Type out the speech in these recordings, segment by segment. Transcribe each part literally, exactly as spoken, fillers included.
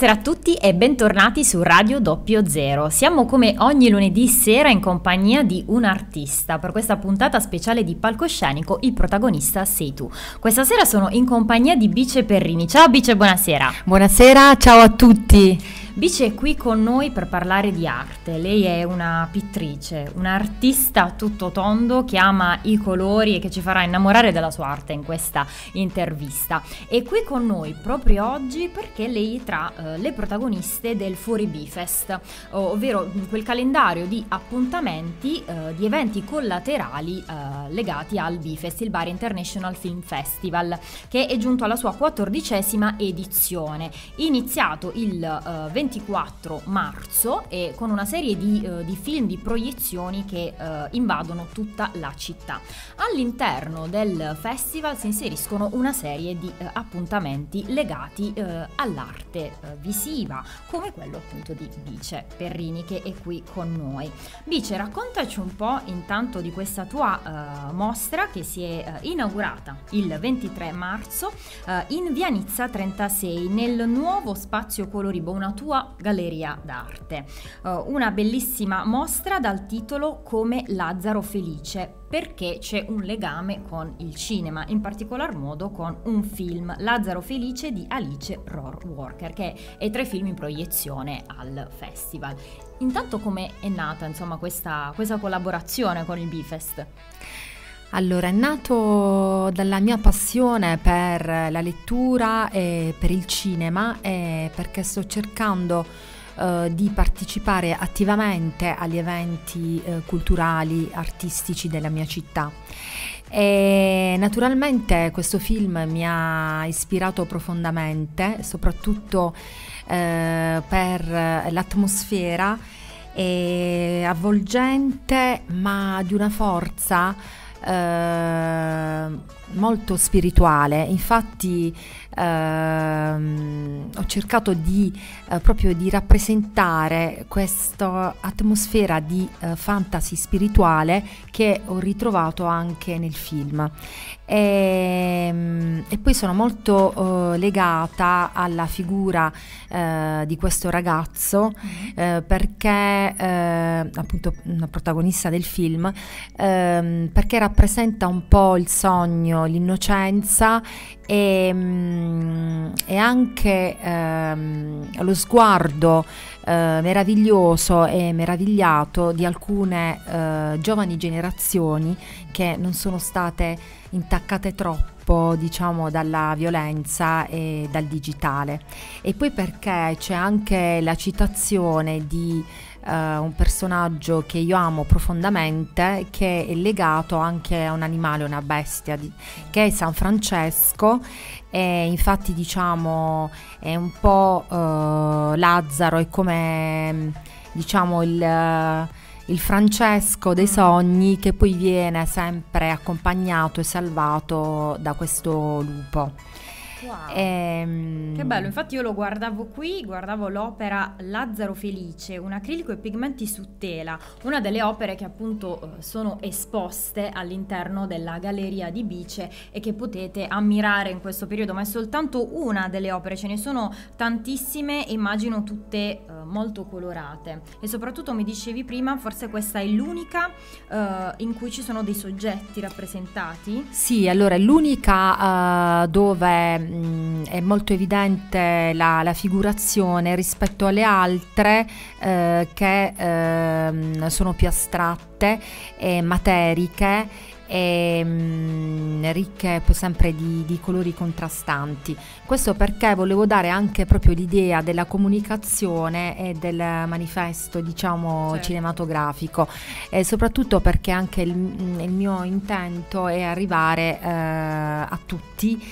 Buonasera a tutti e bentornati su Radio Doppio Zero. Siamo come ogni lunedì sera in compagnia di un artista. Per questa puntata speciale di Palcoscenico il protagonista sei tu. Questa sera sono in compagnia di Bice Perrini. Ciao Bice, buonasera. Buonasera, ciao a tutti. Bice è qui con noi per parlare di arte. Lei è una pittrice, un'artista a tutto tondo che ama i colori e che ci farà innamorare della sua arte in questa intervista. È qui con noi proprio oggi perché lei è tra uh, le protagoniste del Fuori Bifest, ovvero quel calendario di appuntamenti, uh, di eventi collaterali uh, legati al Bifest, il Bari International Film Festival, che è giunto alla sua quattordicesima edizione, iniziato il uh, ventiquattro marzo e con una serie di, uh, di film, di proiezioni che uh, invadono tutta la città. All'interno del festival si inseriscono una serie di uh, appuntamenti legati uh, all'arte uh, visiva, come quello appunto di Bice Perrini che è qui con noi. Bice, raccontaci un po' intanto di questa tua uh, mostra che si è uh, inaugurata il ventitré marzo uh, in Via Nizza trentasei nel nuovo Spazio Coloribo, una tua galleria d'arte. Uh, una bellissima mostra dal titolo Come Lazzaro Felice, perché c'è un legame con il cinema, in particolar modo con un film, Lazzaro Felice di Alice Rohrwacher, che è tra i film in proiezione al festival. Intanto come è nata insomma questa, questa collaborazione con il Bifest? Allora, è nato dalla mia passione per la lettura e per il cinema, e perché sto cercando uh, di partecipare attivamente agli eventi uh, culturali, artistici della mia città. E naturalmente questo film mi ha ispirato profondamente, soprattutto uh, per l'atmosfera e avvolgente, ma di una forza Uh, molto spirituale. Infatti uh, ho cercato di uh, proprio di rappresentare questa atmosfera di uh, fantasy spirituale che ho ritrovato anche nel film. E, e poi sono molto uh, legata alla figura uh, di questo ragazzo, mm-hmm. uh, perché uh, appunto una protagonista del film, uh, perché rappresenta un po' il sogno, l'innocenza e, um, e anche um, lo sguardo uh, meraviglioso e meravigliato di alcune uh, giovani generazioni che non sono state intaccate troppo, diciamo, dalla violenza e dal digitale. E poi perché c'è anche la citazione di uh, un personaggio che io amo profondamente, che è legato anche a un animale, una bestia, di, che è San Francesco. E infatti, diciamo, è un po' uh, Lazzaro, è come, diciamo, il... Uh, il Francesco dei sogni, che poi viene sempre accompagnato e salvato da questo lupo. Wow. Ehm... Che bello, infatti io lo guardavo qui, guardavo l'opera Lazzaro Felice, un acrilico e pigmenti su tela, una delle opere che appunto sono esposte all'interno della galleria di Bice e che potete ammirare in questo periodo, ma è soltanto una delle opere, ce ne sono tantissime e immagino tutte uh, molto colorate. E soprattutto mi dicevi prima, forse questa è l'unica uh, in cui ci sono dei soggetti rappresentati? Sì, allora è l'unica uh, dove è molto evidente la, la figurazione rispetto alle altre eh, che eh, sono più astratte e materiche e mh, ricche sempre di, di colori contrastanti. Questo perché volevo dare anche proprio l'idea della comunicazione e del manifesto, diciamo, certo, cinematografico, e soprattutto perché anche il, il mio intento è arrivare eh, a tutti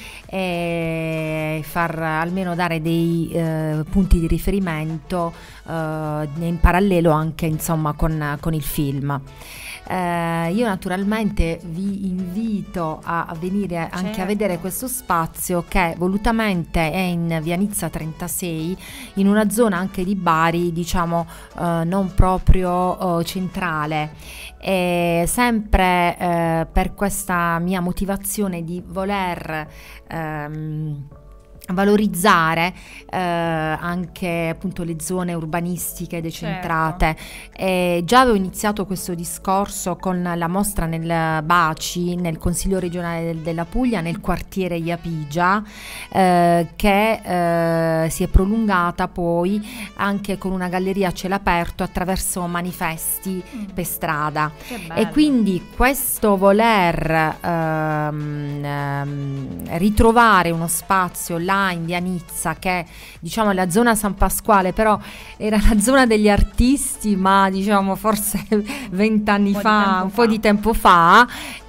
e far almeno dare dei eh, punti di riferimento eh, in parallelo anche, insomma, con, con il film. Eh, io naturalmente vi invito a, a venire anche certo. a vedere questo spazio, che volutamente è in Via Nizza trentasei, in una zona anche di Bari, diciamo, eh, non proprio eh, centrale. E sempre eh, per questa mia motivazione di voler ehm, valorizzare eh, anche appunto le zone urbanistiche decentrate. Certo. E già avevo iniziato questo discorso con la mostra nel Baci, nel Consiglio regionale del, della Puglia, nel quartiere Iapigia, eh, che eh, si è prolungata poi anche con una galleria a cielo aperto attraverso manifesti mm. per strada. E quindi questo voler ehm, ehm, ritrovare uno spazio là in via Nizza, che diciamo è la zona San Pasquale, però era la zona degli artisti, ma diciamo forse vent'anni fa, un po' di tempo fa,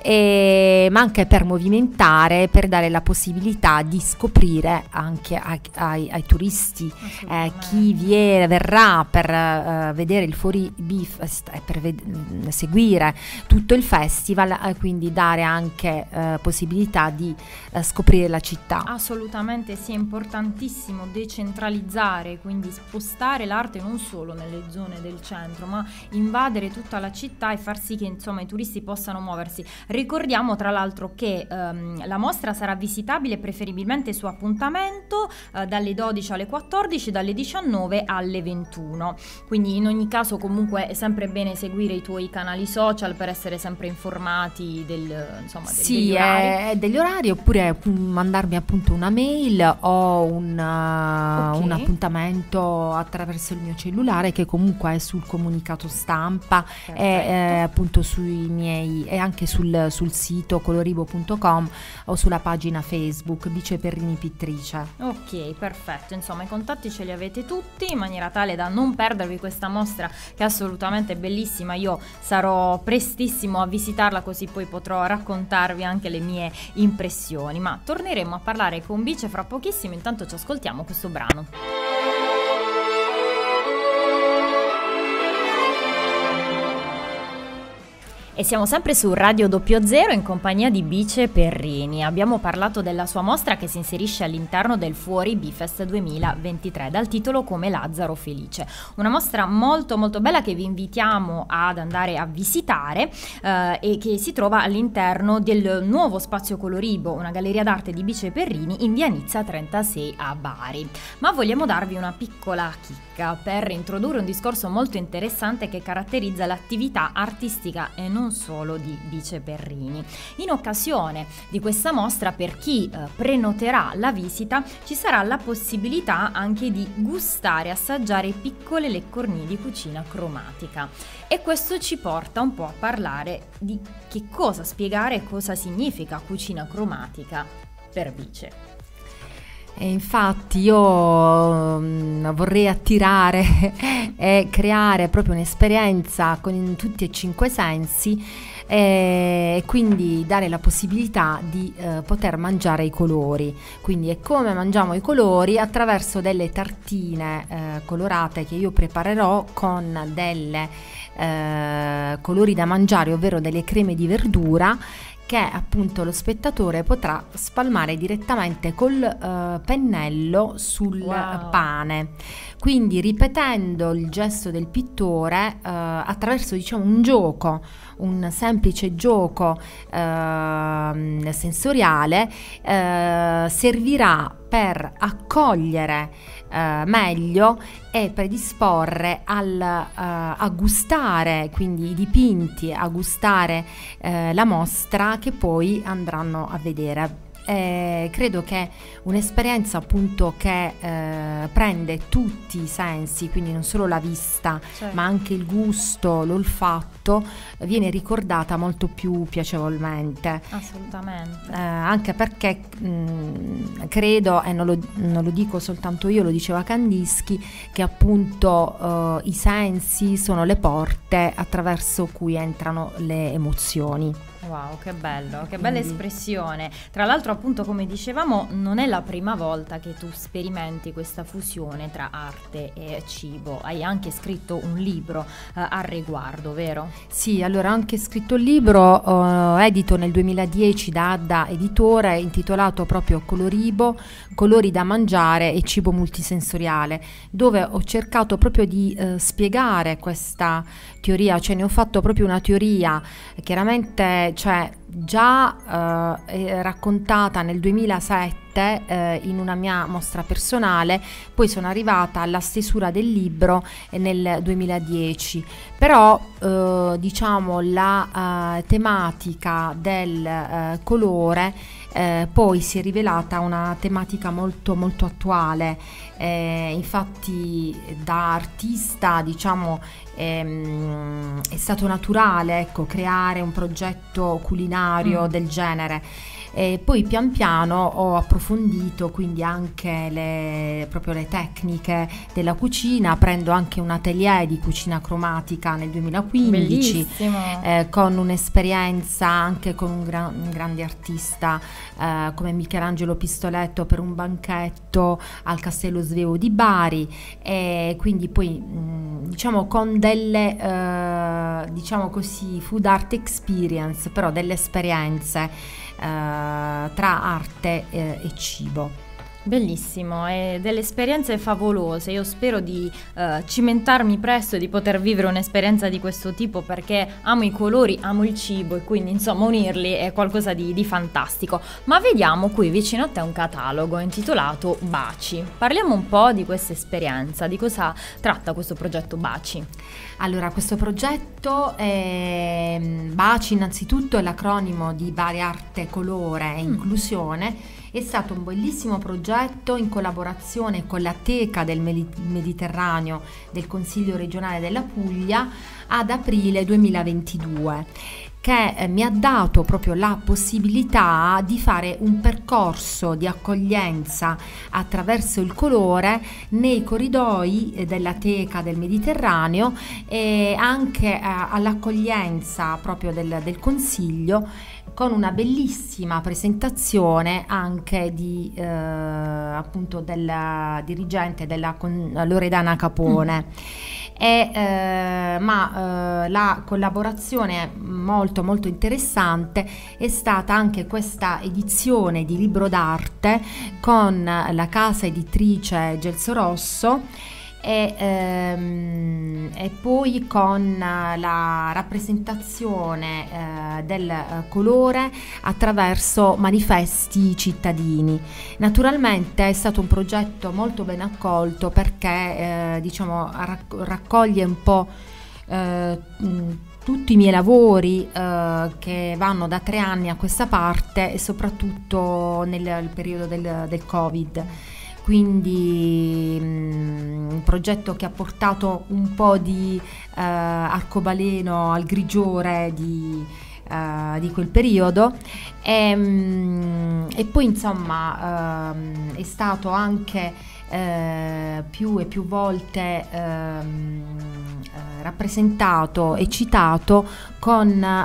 e, ma anche per movimentare, per dare la possibilità di scoprire anche ai, ai, ai turisti, eh, chi viene, verrà per uh, vedere il Fuori Bifest e per ved- seguire tutto il festival, eh, quindi dare anche uh, possibilità di uh, scoprire la città. Assolutamente sì, è importantissimo decentralizzare, quindi spostare l'arte non solo nelle zone del centro, ma invadere tutta la città e far sì che insomma i turisti possano muoversi. Ricordiamo tra l'altro che ehm, la mostra sarà visitabile preferibilmente su appuntamento eh, dalle dodici alle quattordici, dalle diciannove alle ventuno, quindi in ogni caso comunque è sempre bene seguire i tuoi canali social per essere sempre informati del, insomma, del, sì, degli orari. Eh, degli orari, oppure mandarmi appunto una mail o un, uh, okay. un appuntamento attraverso il mio cellulare, che comunque è sul comunicato stampa e eh, appunto sui miei, e anche sul, sul sito coloribo punto com o sulla pagina Facebook Bice Perrini Pittrice. Ok, perfetto, insomma i contatti ce li avete tutti in maniera tale da non perdervi questa mostra, che è assolutamente bellissima. Io sarò prestissimo a visitarla, così poi potrò raccontarvi anche le mie impressioni, ma torneremo a parlare con Bice fra pochissimo. Intanto ci ascoltiamo questo brano. E siamo sempre su Radio Doppio Zero in compagnia di Bice Perrini. Abbiamo parlato della sua mostra che si inserisce all'interno del Fuori Bifest duemilaventitré dal titolo Come Lazzaro Felice. Una mostra molto molto bella che vi invitiamo ad andare a visitare eh, e che si trova all'interno del nuovo Spazio Coloribo, una galleria d'arte di Bice Perrini in via Nizza trentasei a Bari. Ma vogliamo darvi una piccola chicca per introdurre un discorso molto interessante che caratterizza l'attività artistica e non solo di Bice Perrini. In occasione di questa mostra, per chi eh, prenoterà la visita, ci sarà la possibilità anche di gustare, assaggiare piccole leccornie di cucina cromatica, e questo ci porta un po' a parlare di che cosa spiegare, cosa significa cucina cromatica per Bice. E infatti io um, vorrei attirare e creare proprio un'esperienza con tutti e cinque sensi, e quindi dare la possibilità di eh, poter mangiare i colori. Quindi è come mangiamo i colori attraverso delle tartine eh, colorate che io preparerò con delle eh, colori da mangiare, ovvero delle creme di verdura, che appunto lo spettatore potrà spalmare direttamente col uh, pennello sul wow. pane, quindi ripetendo il gesto del pittore uh, attraverso, diciamo, un gioco, un semplice gioco uh, sensoriale, uh, servirà per accogliere uh, meglio e predisporre al, uh, a gustare, quindi i dipinti, a gustare uh, la mostra che poi andranno a vedere. Eh, credo che un'esperienza appunto che eh, prende tutti i sensi, quindi non solo la vista, certo, ma anche il gusto, l'olfatto, viene ricordata molto più piacevolmente. Assolutamente. Eh, anche perché mh, credo, e non lo, non lo dico soltanto io, lo diceva Kandinsky, che appunto eh, i sensi sono le porte attraverso cui entrano le emozioni. Wow, che bello, che bella espressione. Tra l'altro, appunto, come dicevamo, non è la prima volta che tu sperimenti questa fusione tra arte e cibo. Hai anche scritto un libro eh, al riguardo, vero? Sì, allora ho anche scritto un libro eh, edito nel duemiladieci da Adda Editore, intitolato proprio Coloribo, colori da mangiare e cibo multisensoriale, dove ho cercato proprio di eh, spiegare questa teoria, cioè ne ho fatto proprio una teoria. Chiaramente cioè già eh, raccontata nel duemilasette eh, in una mia mostra personale, poi sono arrivata alla stesura del libro nel duemiladieci, però eh, diciamo la eh, tematica del eh, colore eh, poi si è rivelata una tematica molto molto attuale. Eh, infatti da artista diciamo ehm, è stato naturale, ecco, creare un progetto culinario mm. del genere. E poi pian piano ho approfondito quindi anche le, proprio le tecniche della cucina, prendo anche un atelier di cucina cromatica nel duemilaquindici eh, con un'esperienza anche con un, gran, un grande artista eh, come Michelangelo Pistoletto per un banchetto al Castello Svevo di Bari, e quindi poi mh, diciamo con delle eh, diciamo così food art experience, però delle esperienze Uh, tra arte eh, e cibo. Bellissimo, e delle esperienze favolose. Io spero di uh, cimentarmi presto e di poter vivere un'esperienza di questo tipo, perché amo i colori, amo il cibo, e quindi insomma unirli è qualcosa di, di fantastico. Ma vediamo, qui vicino a te un catalogo intitolato Baci. Parliamo un po' di questa esperienza, di cosa tratta questo progetto Baci. Allora, questo progetto è Baci, innanzitutto è l'acronimo di Bari Arte, Colore e Inclusione. È stato un bellissimo progetto in collaborazione con la Teca del Mediterraneo del Consiglio regionale della Puglia ad aprile duemilaventidue, che eh, mi ha dato proprio la possibilità di fare un percorso di accoglienza attraverso il colore nei corridoi eh, della Teca del Mediterraneo, e anche eh, all'accoglienza proprio del, del Consiglio, con una bellissima presentazione anche di eh, appunto della dirigente della con, Loredana Capone. Mm. E, eh, ma eh, la collaborazione molto molto interessante è stata anche questa edizione di libro d'arte con la casa editrice Gelso Rosso, e, ehm, e poi con la rappresentazione eh, del colore attraverso manifesti cittadini. Naturalmente è stato un progetto molto ben accolto, perché eh, diciamo rac- raccoglie un po' eh, tutti i miei lavori eh, che vanno da tre anni a questa parte, e soprattutto nel, nel periodo del, del Covid. Quindi mh, un progetto che ha portato un po' di eh, arcobaleno al grigiore di, eh, di quel periodo, e, mh, e poi insomma eh, è stato anche eh, più e più volte ehm, eh, rappresentato e citato con eh,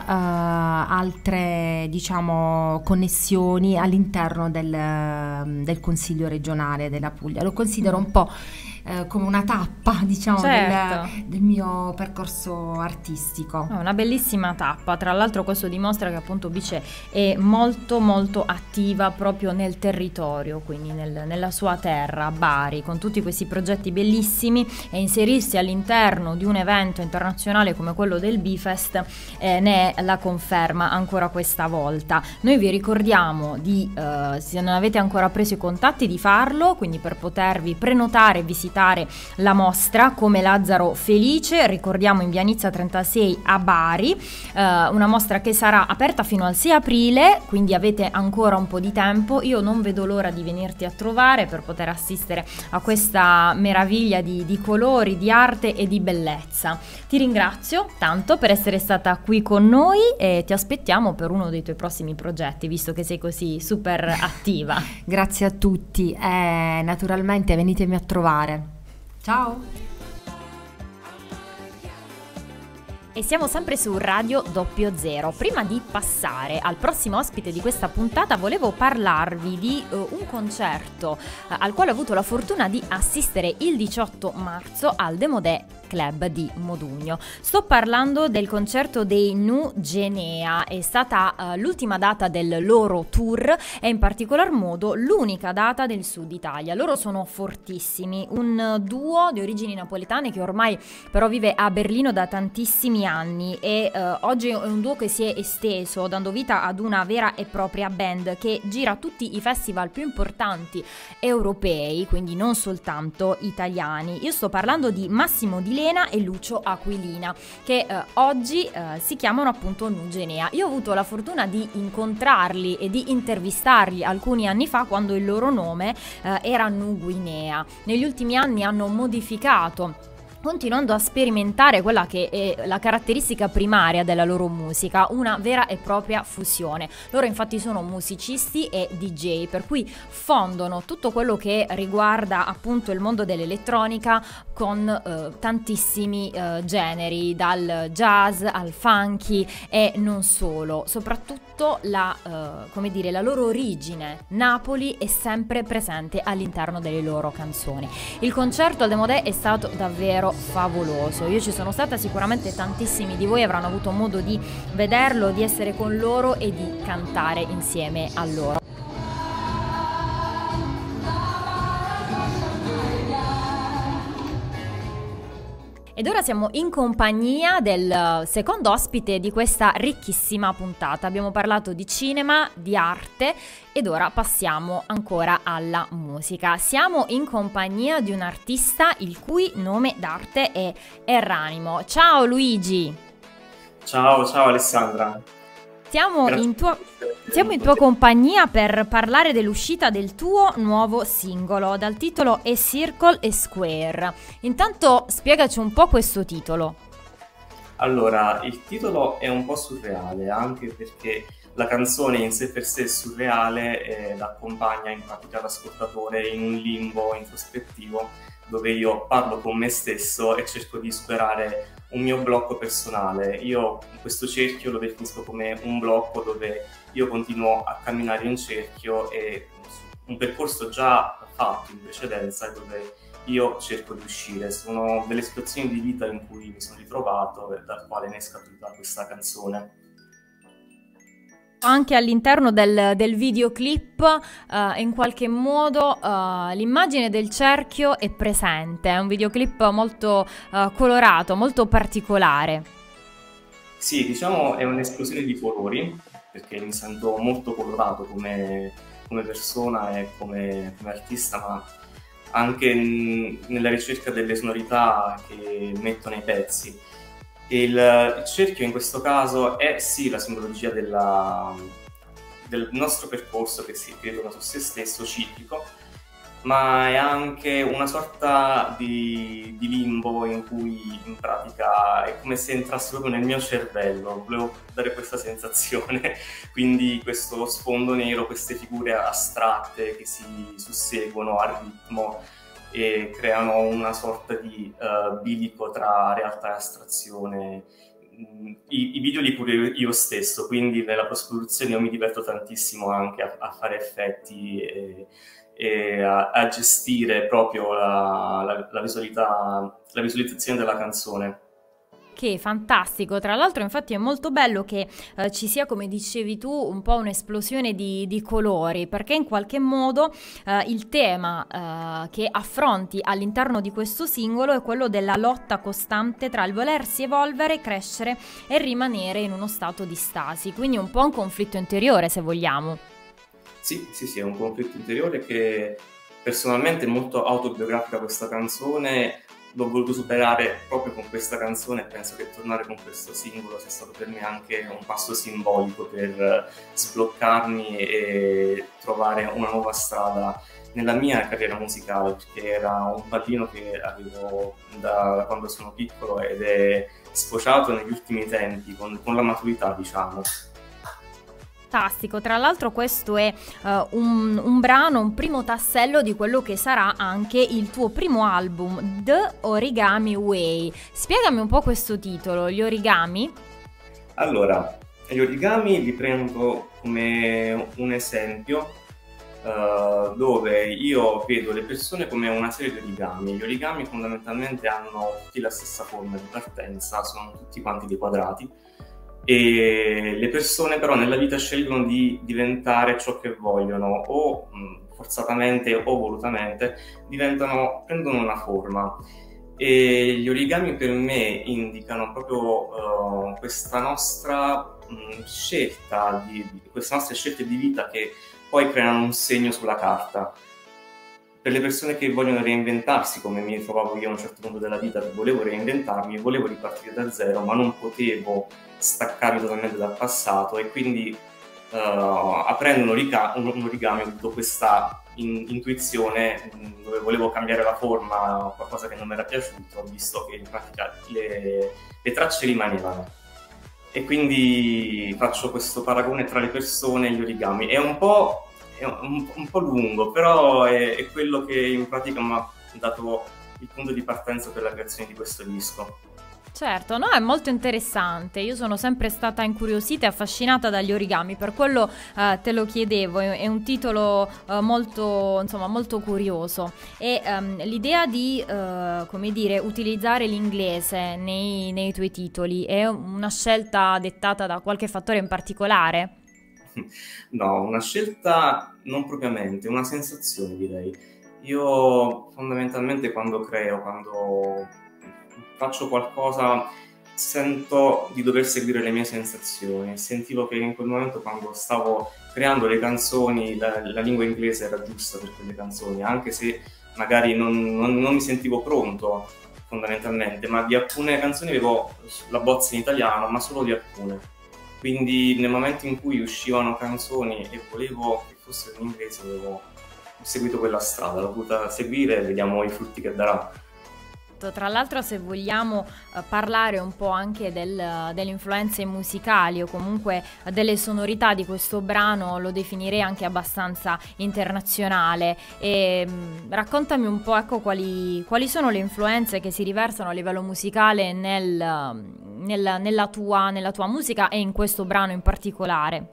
altre diciamo connessioni all'interno del, del Consiglio regionale della Puglia. Lo considero un po' eh, come una tappa diciamo certo. del, del mio percorso artistico. Una bellissima tappa, tra l'altro questo dimostra che appunto Bice è molto molto attiva proprio nel territorio, quindi nel, nella sua terra, Bari, con tutti questi progetti bellissimi, e inserirsi all'interno di un evento internazionale come quello del Bifest eh, ne è la conferma ancora questa volta. Noi vi ricordiamo di, eh, se non avete ancora preso i contatti, di farlo, quindi per potervi prenotare e visitare la mostra Come Lazzaro Felice, ricordiamo in via Nizza trentasei a Bari, eh, una mostra che sarà aperta fino al sei aprile, quindi avete ancora un po' di tempo. Io non vedo l'ora di venirti a trovare per poter assistere a questa meraviglia di, di colori, di arte e di bellezza. Ti ringrazio tanto per essere stata qui con noi e ti aspettiamo per uno dei tuoi prossimi progetti, visto che sei così super attiva. Grazie a tutti, e naturalmente venitemi a trovare. Ciao! E siamo sempre su Radio Doppio Zero. Prima di passare al prossimo ospite di questa puntata, volevo parlarvi di uh, un concerto uh, al quale ho avuto la fortuna di assistere il diciotto marzo al Demodè Club di Modugno. Sto parlando del concerto dei Nu Genea, è stata uh, l'ultima data del loro tour e in particolar modo l'unica data del Sud Italia. Loro sono fortissimi, un duo di origini napoletane che ormai però vive a Berlino da tantissimi anni e uh, oggi è un duo che si è esteso dando vita ad una vera e propria band che gira tutti i festival più importanti europei, quindi non soltanto italiani. Io sto parlando di Massimo Di Lena e Lucio Aquilina, che eh, oggi eh, si chiamano appunto Nu Genea. Io ho avuto la fortuna di incontrarli e di intervistarli alcuni anni fa quando il loro nome eh, era Nu Guinea. Negli ultimi anni hanno modificato, continuando a sperimentare quella che è la caratteristica primaria della loro musica, una vera e propria fusione. Loro infatti sono musicisti e D J, per cui fondono tutto quello che riguarda appunto il mondo dell'elettronica con eh, tantissimi eh, generi, dal jazz al funky e non solo. Soprattutto la, eh, come dire, la loro origine, Napoli, è sempre presente all'interno delle loro canzoni. Il concerto al Demodè è stato davvero favoloso. Io ci sono stata, sicuramente tantissimi di voi avranno avuto modo di vederlo, di essere con loro e di cantare insieme a loro. Ed ora siamo in compagnia del secondo ospite di questa ricchissima puntata. Abbiamo parlato di cinema, di arte ed ora passiamo ancora alla musica. Siamo in compagnia di un artista il cui nome d'arte è Erranimo. Ciao Luigi! Ciao, ciao Alessandra! Siamo in, tua, siamo in tua compagnia per parlare dell'uscita del tuo nuovo singolo dal titolo A Circle a Square. Intanto spiegaci un po' questo titolo. Allora, il titolo è un po' surreale, anche perché la canzone in sé per sé è surreale ed accompagna in pratica l'ascoltatore in un limbo introspettivo dove io parlo con me stesso e cerco di superare un mio blocco personale. Io questo cerchio lo definisco come un blocco dove io continuo a camminare in cerchio e un percorso già fatto in precedenza dove io cerco di uscire. Sono delle situazioni di vita in cui mi sono ritrovato e dal quale ne è scaturita questa canzone. Anche all'interno del, del videoclip uh, in qualche modo uh, l'immagine del cerchio è presente, è un videoclip molto uh, colorato, molto particolare. Sì, diciamo è un'esplosione di colori, perché mi sento molto colorato come, come persona e come, come artista, ma anche n- nella ricerca delle sonorità che metto nei pezzi. Il, il cerchio in questo caso è sì la simbologia della, del nostro percorso che si ritorna su se stesso, ciclico, ma è anche una sorta di, di limbo in cui in pratica è come se entrasse proprio nel mio cervello. Volevo dare questa sensazione, quindi questo sfondo nero, queste figure astratte che si susseguono a ritmo e creano una sorta di uh, bilico tra realtà e astrazione. I, i video li curo io stesso, quindi nella post-produzione io mi diverto tantissimo anche a, a fare effetti e, e a, a gestire proprio la, la, la, visualità, la visualizzazione della canzone. Che fantastico, tra l'altro infatti è molto bello che eh, ci sia, come dicevi tu, un po' un'esplosione di, di colori, perché in qualche modo eh, il tema eh, che affronti all'interno di questo singolo è quello della lotta costante tra il volersi evolvere, crescere e rimanere in uno stato di stasi, quindi un po' un conflitto interiore, se vogliamo. Sì, sì, sì, è un conflitto interiore che personalmente è molto autobiografica questa canzone. L'ho voluto superare proprio con questa canzone e penso che tornare con questo singolo sia stato per me anche un passo simbolico per sbloccarmi e trovare una nuova strada nella mia carriera musicale, perché era un pallino che avevo da, da quando sono piccolo ed è sfociato negli ultimi tempi con, con la maturità, diciamo. Fantastico, tra l'altro questo è uh, un, un brano, un primo tassello di quello che sarà anche il tuo primo album, The Origami Way. Spiegami un po' questo titolo, gli origami? Allora, gli origami li prendo come un esempio uh, dove io vedo le persone come una serie di origami. Gli origami fondamentalmente hanno tutti la stessa forma di partenza, sono tutti quanti dei quadrati, e le persone però nella vita scelgono di diventare ciò che vogliono, o mh, forzatamente o volutamente diventano, prendono una forma. E gli origami per me indicano proprio uh, questa nostra mh, scelta di, di queste nostre scelte di vita che poi creano un segno sulla carta. Per le persone che vogliono reinventarsi, come mi trovavo io a un certo punto della vita, che volevo reinventarmi, volevo ripartire da zero, ma non potevo staccarmi totalmente dal passato, e quindi uh, aprendo un, origa- un, un origami ho avuto questa in- intuizione mh, dove volevo cambiare la forma, qualcosa che non mi era piaciuto, ho visto che in pratica le, le tracce rimanevano. E quindi faccio questo paragone tra le persone e gli origami. È un po', è un, un po' lungo, però è, è quello che in pratica mi ha dato il punto di partenza per la creazione di questo disco. Certo, no, è molto interessante. Io sono sempre stata incuriosita e affascinata dagli origami, per quello eh, te lo chiedevo. È, è un titolo eh, molto, insomma, molto curioso. E um, l'idea di, uh, come dire, utilizzare l'inglese nei, nei tuoi titoli è una scelta dettata da qualche fattore in particolare? No, una scelta non propriamente, una sensazione, direi. Io fondamentalmente quando creo, quando faccio qualcosa, sento di dover seguire le mie sensazioni. Sentivo che in quel momento, quando stavo creando le canzoni, la, la lingua inglese era giusta per quelle canzoni, anche se magari non, non, non mi sentivo pronto fondamentalmente, ma di alcune canzoni avevo la bozza in italiano, ma solo di alcune. Quindi nel momento in cui uscivano canzoni e volevo che fossero in inglese, avevo seguito quella strada, l'ho voluta seguire e vediamo i frutti che darà. Tra l'altro, se vogliamo uh, parlare un po' anche del, delle influenze musicali o comunque delle sonorità di questo brano, lo definirei anche abbastanza internazionale. E, mh, raccontami un po', ecco, quali, quali sono le influenze che si riversano a livello musicale nel, nel, nella, tua, nella tua musica e in questo brano in particolare.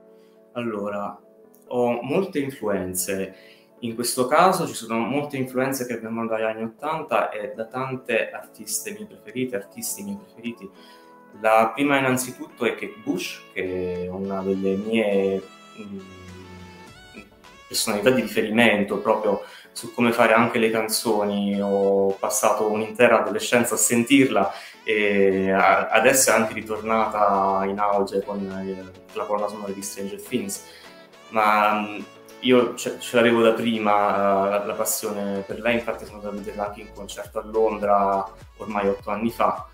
Allora, ho molte influenze. In questo caso ci sono molte influenze che vengono dagli anni ottanta e da tante artiste mie preferite, artisti miei preferiti. La prima innanzitutto è Kate Bush, che è una delle mie mh, personalità di riferimento proprio su come fare anche le canzoni. Ho passato un'intera adolescenza a sentirla e a, adesso è anche ritornata in auge con la colonna sonora di Stranger Things. Ma mh, io ce, ce l'avevo da prima uh, la, la passione per lei, infatti sono andato a vederla anche in concerto a Londra ormai otto anni fa,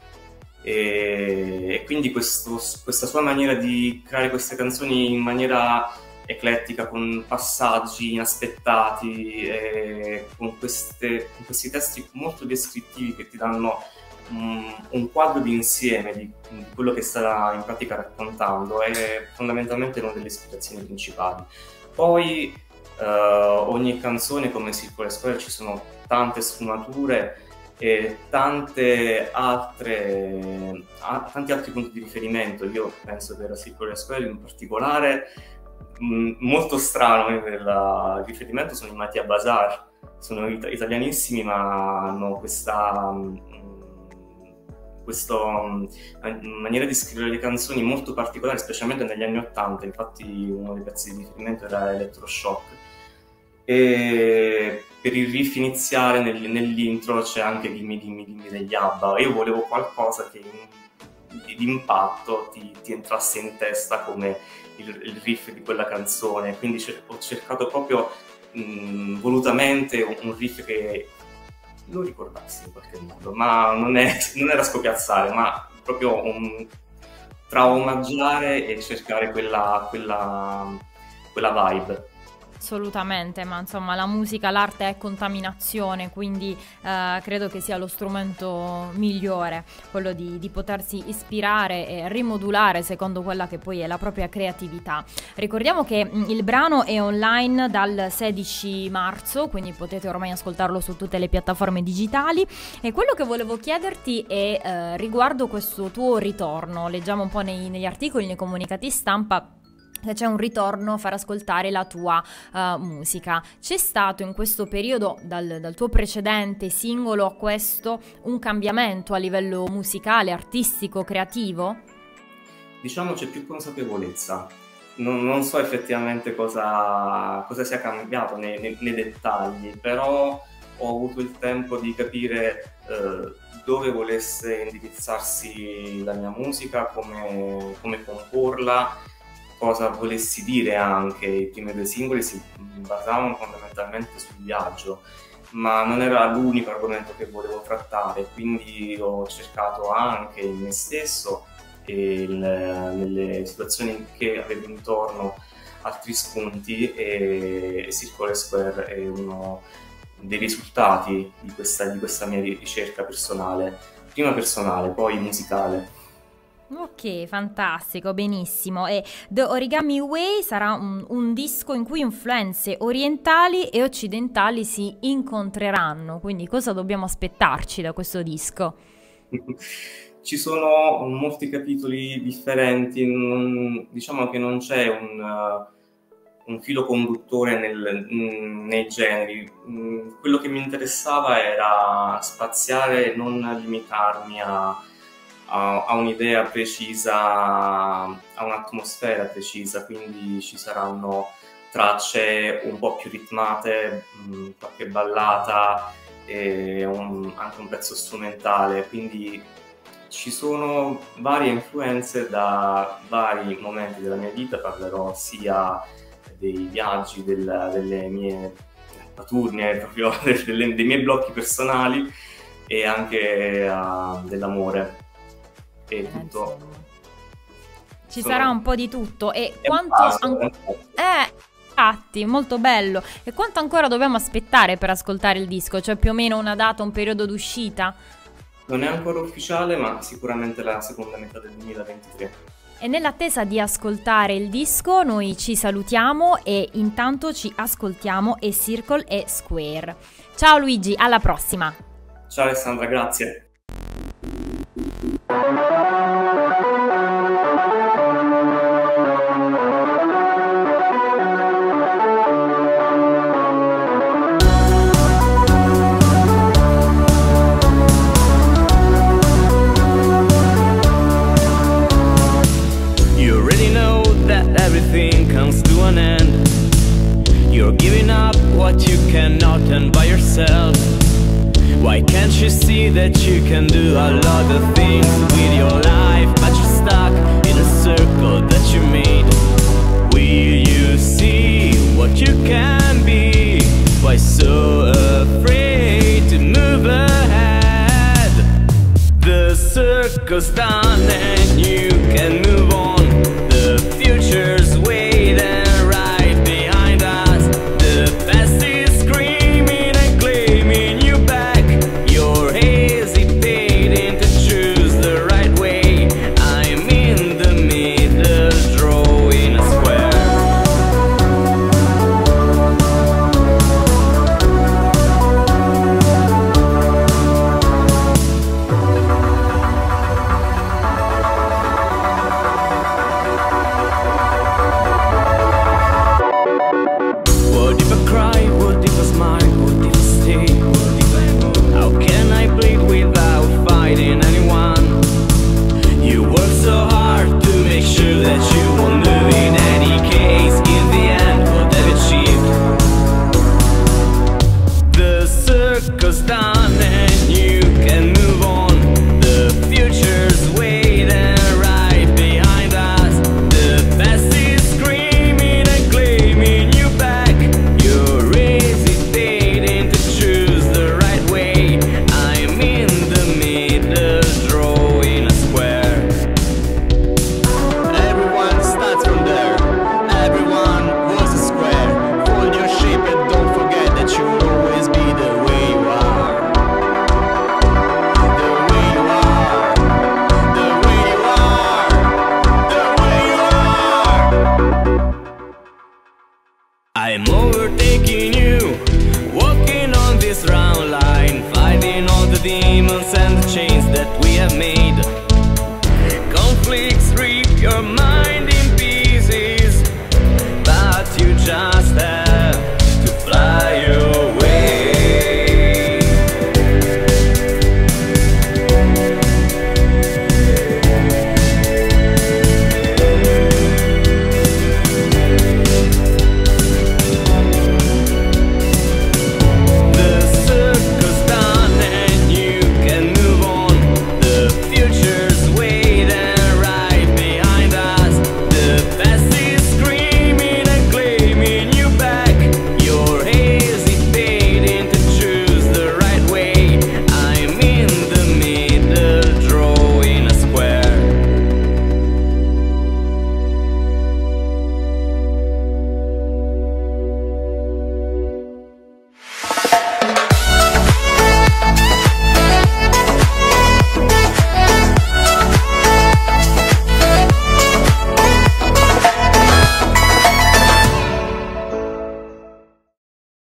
e, e quindi questo, questa sua maniera di creare queste canzoni in maniera eclettica, con passaggi inaspettati, e con, queste, con questi testi molto descrittivi che ti danno um, un quadro di insieme di, di quello che sta in pratica raccontando, è fondamentalmente una delle ispirazioni principali. Poi uh, ogni canzone, come Circle Square, ci sono tante sfumature e tante altre, a, tanti altri punti di riferimento. Io penso per Circle Square in particolare, mh, molto strano il riferimento sono i Mattia Bazar. Sono it- italianissimi, ma hanno questa... Mh, questa maniera di scrivere le canzoni molto particolare, specialmente negli anni ottanta. Infatti uno dei pezzi di riferimento era Electroshock, e per il riff iniziale nel, nell'intro c'è anche Dimmi Dimmi Dimmi degli ABBA. Io volevo qualcosa che di, di impatto ti, ti entrasse in testa come il, il riff di quella canzone, quindi cer- ho cercato proprio mh, volutamente un, un riff che lo ricordassi in qualche modo, ma non, è, non era scopiazzare, ma proprio un, tra omaggiare e cercare quella, quella, quella vibe. Assolutamente, ma insomma la musica, l'arte è contaminazione, quindi eh, credo che sia lo strumento migliore, quello di, di potersi ispirare e rimodulare secondo quella che poi è la propria creatività. Ricordiamo che mh, il brano è online dal sedici marzo, quindi potete ormai ascoltarlo su tutte le piattaforme digitali, e quello che volevo chiederti è eh, riguardo questo tuo ritorno. Leggiamo un po' nei, negli articoli, nei comunicati stampa, che c'è un ritorno, far ascoltare la tua uh, musica. C'è stato in questo periodo, dal, dal tuo precedente singolo a questo, un cambiamento a livello musicale, artistico, creativo? Diciamo c'è più consapevolezza. Non, non so effettivamente cosa, cosa sia cambiato nei, nei, nei dettagli, però ho avuto il tempo di capire eh, dove volesse indirizzarsi la mia musica, come, come comporla, cosa volessi dire anche. I primi due singoli si basavano fondamentalmente sul viaggio, ma non era l'unico argomento che volevo trattare, quindi ho cercato anche in me stesso e il, nelle situazioni che avevo intorno altri spunti, e, e Circle Square è uno dei risultati di questa, di questa mia ricerca personale, prima personale, poi musicale. Ok, fantastico, benissimo. E The Origami Way sarà un, un disco in cui influenze orientali e occidentali si incontreranno, quindi cosa dobbiamo aspettarci da questo disco? Ci sono molti capitoli differenti, non, diciamo che non c'è un, uh, un filo conduttore nel, mh, nei generi. Mh, quello che mi interessava era spaziare e non limitarmi a a un'idea precisa, a un'atmosfera precisa, quindi ci saranno tracce un po' più ritmate, mh, qualche ballata e un, anche un pezzo strumentale, quindi ci sono varie influenze da vari momenti della mia vita. Parlerò sia dei viaggi, del, delle mie paturnie, proprio delle, dei miei blocchi personali, e anche uh, dell'amore. E tutto. Ci Sono... sarà un po' di tutto. E è quanto passo, an- eh, infatti, molto bello. E quanto ancora dobbiamo aspettare per ascoltare il disco? C'è più o meno una data, un periodo d'uscita? Non è ancora ufficiale, ma sicuramente la seconda metà del duemilaventitré. E nell'attesa di ascoltare il disco noi ci salutiamo e intanto ci ascoltiamo A Circle e Square. Ciao Luigi, alla prossima. Ciao Alessandra, grazie. You already know that everything comes to an end. You're giving up what you cannot end by yourself. Why can't you see that you can do a lot of things with your life, but you're stuck in a circle that you made? Will you see what you can be? Why so afraid to move ahead? The circle's done and you can move on. The future's waiting right behind us. The past is screaming and claiming you back. You're hesitating to choose the right way. I'm in the middle, drawing a square. What if I cry? What if I smile? What if I stay? What if I move? How can I bleed without fighting anyone? You work so hard to make sure that you won't move in any case. In the end, what have you achieved? The circle's done and you can move on. The future's waiting right behind us. The past is screaming and claiming you back. You're hesitating to choose the right way. I'm in the middle, drawing a square. Everyone starts from there. Everyone was a square. Fold your shape and don't forget that you'll always be the way you are. The way you are. The way you are. The way you are. I'm overtaking you, walking on this round line, fighting all the demons and the chains that we have made. Conflicts rip your mind